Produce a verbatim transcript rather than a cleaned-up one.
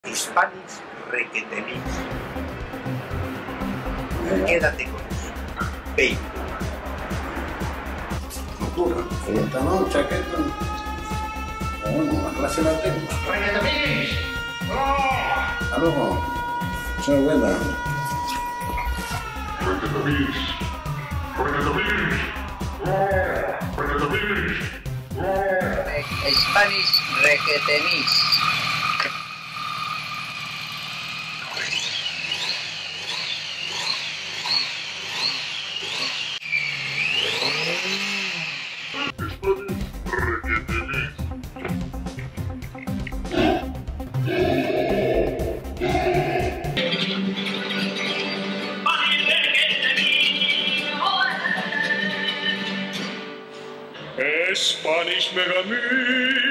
Spanish requetemix. Quédate con eso. Baby. No ocurra. Esta no, chaqueta. Bueno, la clase la tengo. ¡Requetemix! ¡Oh! Aló, señor Vela. ¡Requetemix! ¡Requetemix! ¡Oh! ¡Requetemix! ¡Oh! Spanish requetemix. Spanish Megamix.